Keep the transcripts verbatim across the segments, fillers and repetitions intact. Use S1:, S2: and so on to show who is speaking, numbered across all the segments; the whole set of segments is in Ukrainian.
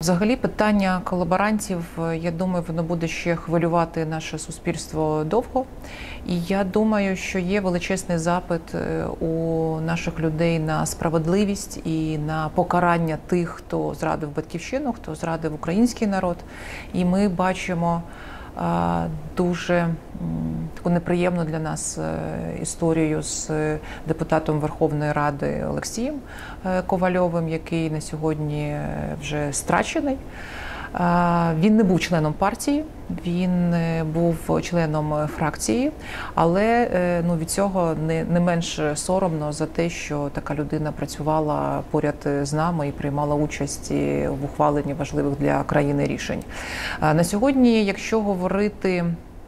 S1: Взагалі питання колаборантів, я думаю, воно буде ще хвилювати наше суспільство довго. І я думаю, що є величезний запит у наших людей на справедливість і на покарання тих, хто зрадив батьківщину, хто зрадив український народ. І ми бачимо дуже таку неприємну для нас історію з депутатом Верховної Ради Олексієм Ковальовим, який на сьогодні вже страчений. Він не був членом партії, він був членом фракції, але ну, від цього не, не менш соромно за те, що така людина працювала поряд з нами і приймала участь в ухваленні важливих для країни рішень. На сьогодні, якщо говорити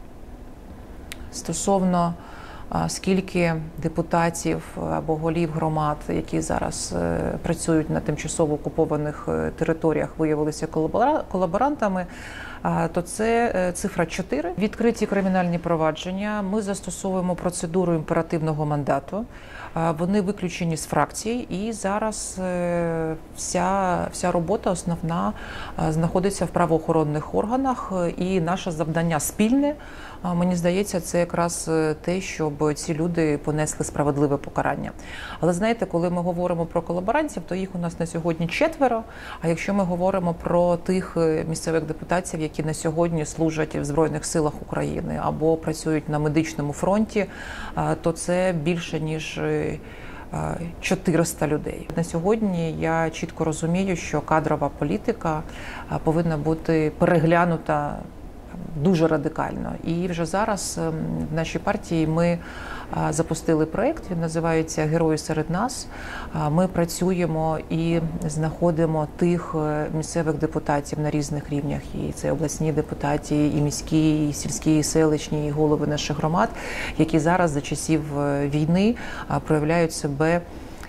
S1: стосовно скільки депутатів або голів громад, які зараз працюють на тимчасово окупованих територіях, виявилися колаборантами, то це цифра чотири. Відкриті кримінальні провадження. Ми застосовуємо процедуру імперативного мандату. Вони виключені з фракцій, і зараз вся, вся робота основна знаходиться в правоохоронних органах, і наше завдання спільне, мені здається, це якраз те, щоб ці люди понесли справедливе покарання. Але знаєте, коли ми говоримо про колаборантів, то їх у нас на сьогодні четверо, а якщо ми говоримо про тих місцевих депутатів, які на сьогодні служать в Збройних силах України або працюють на медичному фронті, то це більше, ніж чотириста людей. На сьогодні я чітко розумію, що кадрова політика повинна бути переглянута дуже радикально. І вже зараз в нашій партії ми запустили проєкт, він називається «Герої серед нас». Ми працюємо і знаходимо тих місцевих депутатів на різних рівнях, і це обласні депутати, і міські, і сільські, і селищні, і голови наших громад, які зараз за часів війни проявляють себе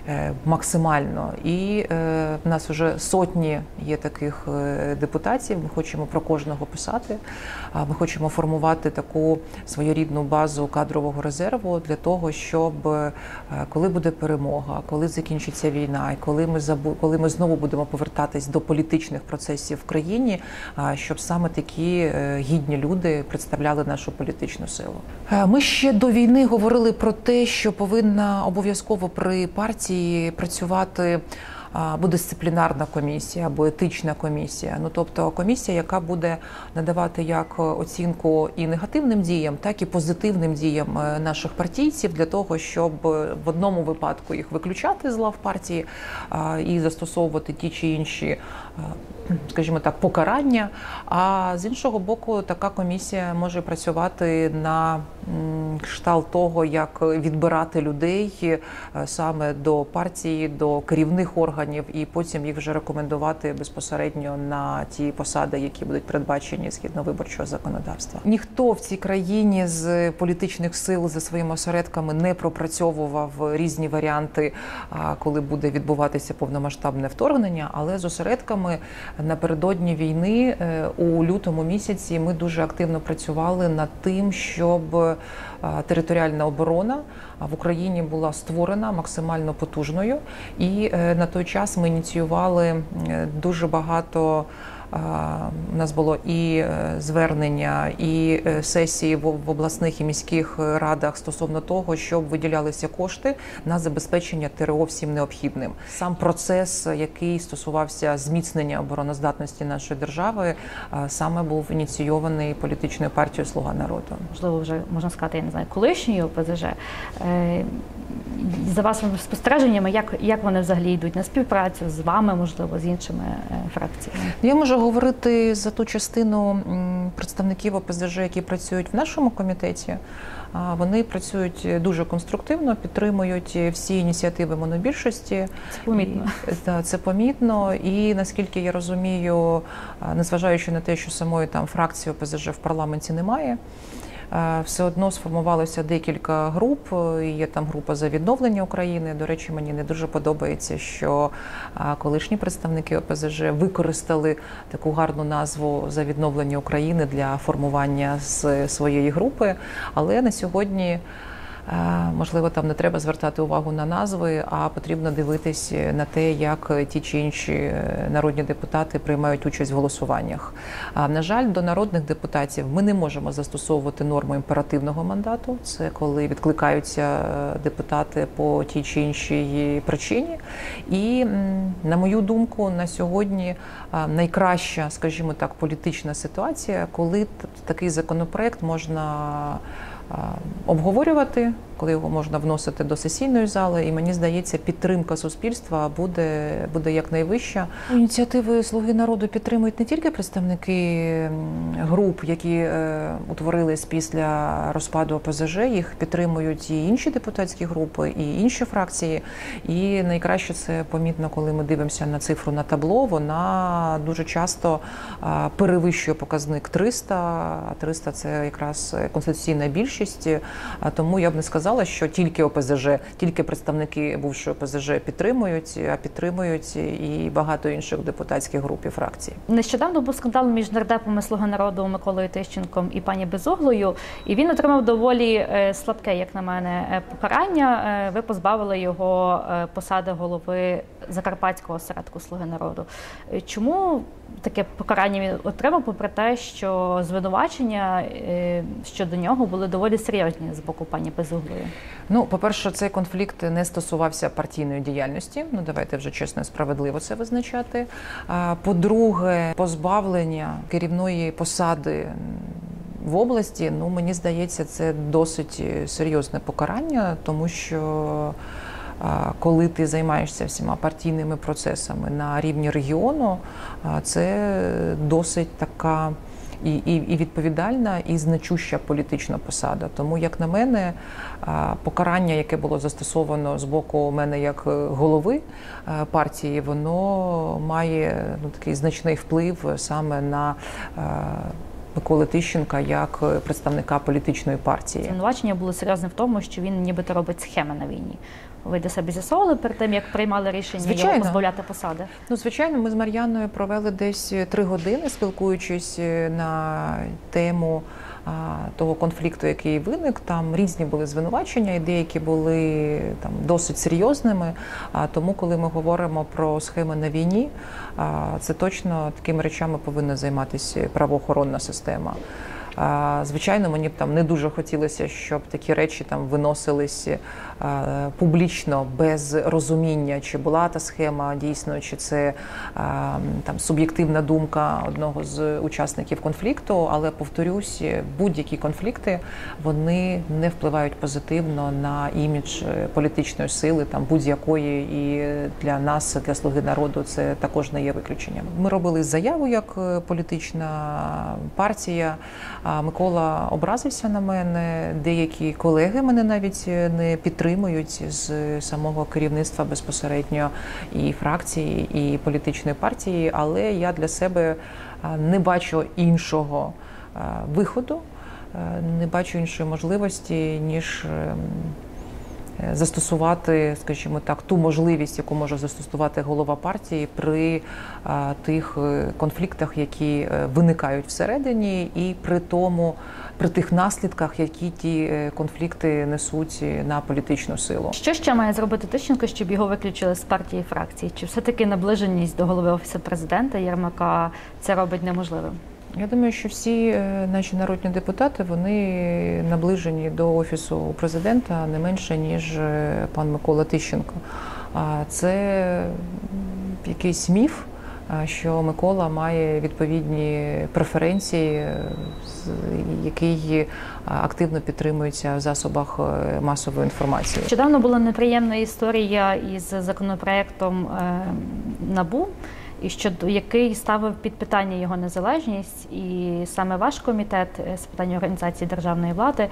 S1: максимально. І е, в нас вже сотні є таких депутатів, ми хочемо про кожного писати, ми хочемо формувати таку своєрідну базу кадрового резерву для того, щоб е, коли буде перемога, коли закінчиться війна, і коли ми, забу... коли ми знову будемо повертатись до політичних процесів в країні, е, щоб саме такі е, гідні люди представляли нашу політичну силу. Е, ми ще до війни говорили про те, що повинна обов'язково при партії працювати або дисциплінарна комісія, або етична комісія. Ну, тобто комісія, яка буде надавати як оцінку і негативним діям, так і позитивним діям наших партійців для того, щоб в одному випадку їх виключати з лав партії і застосовувати ті чи інші, скажімо так, покарання. А з іншого боку, така комісія може працювати на кшталт того, як відбирати людей саме до партії, до керівних органів, і потім їх вже рекомендувати безпосередньо на ті посади, які будуть передбачені згідно виборчого законодавства. Ніхто в цій країні з політичних сил за своїми осередками не пропрацьовував різні варіанти, коли буде відбуватися повномасштабне вторгнення, але з осередками напередодні війни у лютому місяці ми дуже активно працювали над тим, щоб територіальна оборона в Україні була створена максимально потужною. І на той час ми ініціювали дуже багато. У нас було і звернення, і сесії в обласних і міських радах стосовно того, щоб виділялися кошти на забезпечення ТРО всім необхідним. Сам процес, який стосувався зміцнення обороноздатності нашої держави, саме був ініційований політичною партією «Слуга народу».
S2: Можливо, вже можна сказати, я не знаю, колишньої ОПЗЖ. За вашими спостереженнями, як, як вони взагалі йдуть на співпрацю з вами, можливо, з іншими фракціями?
S1: Я можу говорити за ту частину представників ОПЗЖ, які працюють в нашому комітеті. Вони працюють дуже конструктивно, підтримують всі ініціативи монобільшості.
S2: Це помітно.
S1: І, це помітно. І, наскільки я розумію, незважаючи на те, що самої там фракції ОПЗЖ в парламенті немає, все одно сформувалося декілька груп, є там група за відновлення України. До речі, мені не дуже подобається, що колишні представники ОПЗЖ використали таку гарну назву «За відновлення України» для формування своєї групи. Але на сьогодні Можливо, там не треба звертати увагу на назви, а потрібно дивитись на те, як ті чи інші народні депутати приймають участь в голосуваннях. А, на жаль, до народних депутатів ми не можемо застосовувати норму імперативного мандату. Це коли відкликаються депутати по тій чи іншій причині. І, на мою думку, на сьогодні найкраща, скажімо так, політична ситуація, коли такий законопроект можна обговорювати, коли його можна вносити до сесійної зали, і мені здається, підтримка суспільства буде, буде якнайвища. Ініціативи «Слуги народу» підтримують не тільки представники груп, які е, утворились після розпаду О Пе Зе Же, їх підтримують і інші депутатські групи, і інші фракції. І найкраще це помітно, коли ми дивимося на цифру на табло, вона дуже часто е, перевищує показник триста, а триста – це якраз конституційна більшість, тому я б не сказала, що тільки О Пе Зе Же, тільки представники бувшої О Пе Зе Же підтримують, а підтримують і багато інших депутатських груп і фракцій.
S2: Нещодавно був скандал між нардепами «Слуги народу» Миколою Тищенком і пані Безуглою, і він отримав доволі слабке, як на мене, покарання. Ви позбавили його посади голови Закарпатського осередку «Слуги народу». Чому таке покарання він отримав, попри те, що звинувачення щодо нього були доволі серйозні з боку пані Безуглої?
S1: Ну, по-перше, цей конфлікт не стосувався партійної діяльності. Ну, давайте вже чесно і справедливо це визначати. По-друге, позбавлення керівної посади в області, ну, мені здається, це досить серйозне покарання, тому що коли ти займаєшся всіма партійними процесами на рівні регіону, це досить така і, і, і відповідальна, і значуща політична посада. Тому, як на мене, покарання, яке було застосовано з боку мене як голови партії, воно має ну, такий значний вплив саме на Миколи Тищенка як представника політичної партії.
S2: Звинувачення було серйозне в тому, що він нібито робить схеми на війні. Ви до себе з'ясовували перед тим, як приймали рішення
S1: звичайно.
S2: його позбавляти посади?
S1: Ну, звичайно, ми з Мар'яною провели десь три години, спілкуючись на тему а, того конфлікту, який виник. Там різні були звинувачення, і деякі були там досить серйозними. А тому, коли ми говоримо про схеми на війні, а, це точно такими речами повинна займатися правоохоронна система. Звичайно, мені б там не дуже хотілося, щоб такі речі там виносились публічно, без розуміння, чи була та схема дійсно, чи це там суб'єктивна думка одного з учасників конфлікту. Але, повторюсь, будь-які конфлікти, вони не впливають позитивно на імідж політичної сили, там будь-якої, і для нас, для «Слуги народу», це також не є виключенням. Ми робили заяву як політична партія. Микола образився на мене, деякі колеги мене навіть не підтримують з самого керівництва безпосередньо і фракції, і політичної партії, але я для себе не бачу іншого виходу, не бачу іншої можливості, ніж застосувати, скажімо так, ту можливість, яку може застосувати голова партії при а, тих конфліктах, які виникають всередині, і при тому, при тих наслідках, які ті конфлікти несуть на політичну силу.
S2: Що ще має зробити Тищенко, щоб його виключили з партії і фракції? Чи все-таки наближеність до голови Офісу Президента Єрмака це робить неможливим?
S1: Я думаю, що всі наші народні депутати, вони наближені до Офісу Президента не менше, ніж пан Микола Тищенко. Це якийсь міф, що Микола має відповідні преференції, які активно підтримуються в засобах масової інформації.
S2: Нещодавно була неприємна історія із законопроектом НАБУ, і щодо який ставив під питання його незалежність, і саме ваш комітет з питань організації державної влади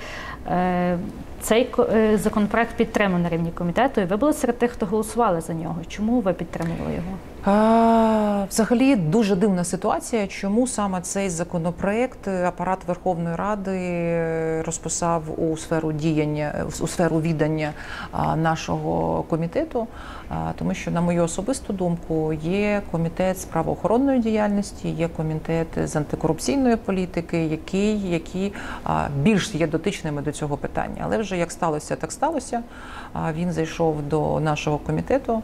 S2: цей законопроект підтримав на рівні комітету, і ви були серед тих, хто голосували за нього. Чому ви підтримували його?
S1: А, взагалі дуже дивна ситуація, чому саме цей законопроект апарат Верховної Ради розписав у сферу діяння, у сферу відання нашого комітету, тому що, на мою особисту думку, є комітет з правоохоронної діяльності, є комітет з антикорупційної політики, які, які більш є дотичними до цього питання. Але вже як сталося, так сталося. Він зайшов до нашого комітету.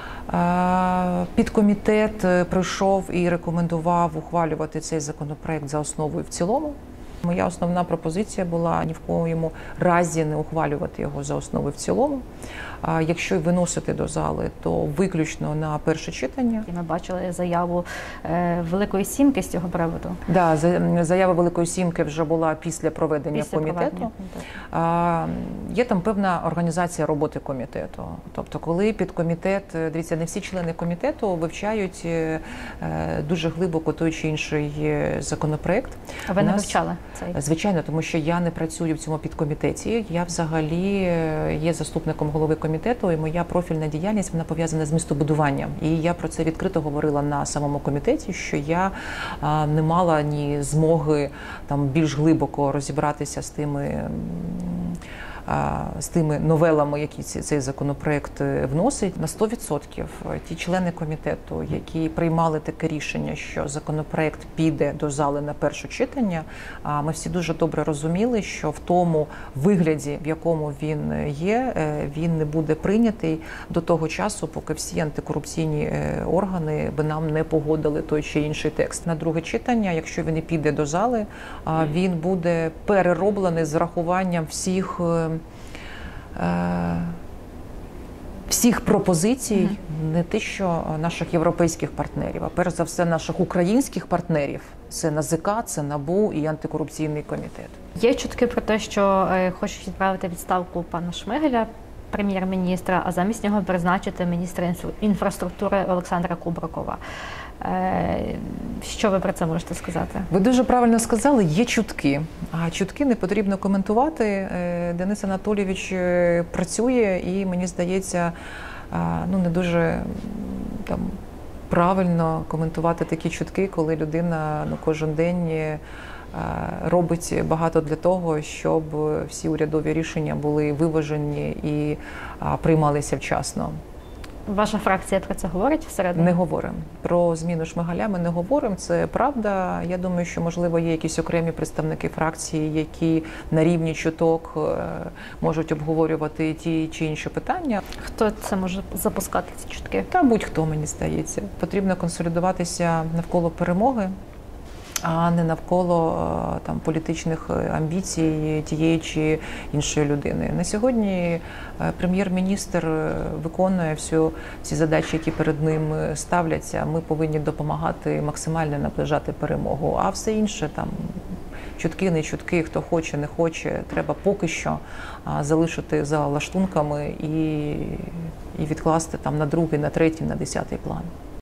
S1: Підкомітет прийшов і рекомендував ухвалювати цей законопроект за основу і в цілому. Моя основна пропозиція була ні в коєму разі не ухвалювати його за основу і в цілому. Якщо й виносити до зали, то виключно на перше читання.
S2: Ми бачили заяву Великої Сімки з цього приводу.
S1: Так, да, заява Великої Сімки вже була після проведення після комітету. Проведення. Є там певна організація роботи комітету. Тобто, коли підкомітет, дивіться, не всі члени комітету вивчають дуже глибоко той чи інший законопроект.
S2: А ви не вивчали цей?
S1: Звичайно, тому що я не працюю в цьому підкомітеті. Я взагалі є заступником голови комітету. Комітету, і моя профільна діяльність, вона пов'язана з містобудуванням. І я про це відкрито говорила на самому комітеті, що я а, не мала ні змоги там більш глибоко розібратися з тими з тими новелами, які цей законопроект вносить. На сто відсотків ті члени комітету, які приймали таке рішення, що законопроект піде до зали на перше читання, ми всі дуже добре розуміли, що в тому вигляді, в якому він є, він не буде прийнятий до того часу, поки всі антикорупційні органи би нам не погодили той чи інший текст. На друге читання, якщо він і піде до зали, він буде перероблений з врахуванням всіх всіх пропозицій, mm-hmm. не те, що наших європейських партнерів, а перш за все наших українських партнерів. Це НАЗК, це НАБУ і антикорупційний комітет.
S2: Є чутки про те, що е, хочуть відправити відставку пана Шмигаля, прем'єр-міністра, а замість нього призначити міністра інфраструктури Олександра Кубракова. Що ви про це можете сказати?
S1: Ви дуже правильно сказали, є чутки. А чутки не потрібно коментувати. Денис Анатолійович працює і, мені здається, ну не дуже там правильно коментувати такі чутки, коли людина ну, кожен день робить багато для того, щоб всі урядові рішення були виважені і приймалися вчасно.
S2: Ваша фракція про це говорить всередині?
S1: Не говоримо. Про зміну Шмигаля ми не говоримо, це правда. Я думаю, що, можливо, є якісь окремі представники фракції, які на рівні чуток можуть обговорювати ті чи інші питання.
S2: Хто це може запускати, ці чутки?
S1: Та будь-хто, мені здається. Потрібно консолідуватися навколо перемоги, а не навколо там політичних амбіцій тієї чи іншої людини. На сьогодні прем'єр-міністр виконує всю, всі задачі, які перед ним ставляться. Ми повинні допомагати максимально наближати перемогу, а все інше там чутки, не чутки, хто хоче, не хоче, треба поки що залишити за лаштунками і, і відкласти там на другий, на третій, на десятий план.